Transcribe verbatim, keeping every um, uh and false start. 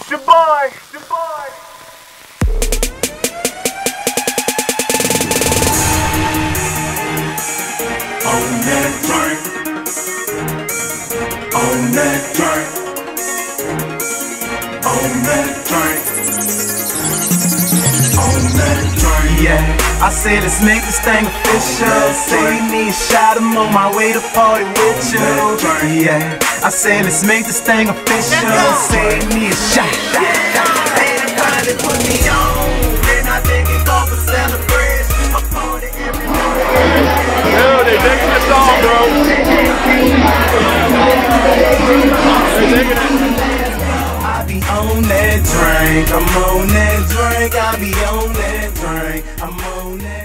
It's your boy, it's your boy. On that drink, on that drink, on that drink, on that drink. Yeah, I said let's make this thing official. Say me a shot, I'm on my way to party with you. Yeah, I said let's make this thing official. Say me a shot. Everybody put me on, and I think it's all for celebration. A party every night. Yo, they taking the song, bro. They're taking it. I be on that drink, I'm on that drink, I be on that drink, I'm on that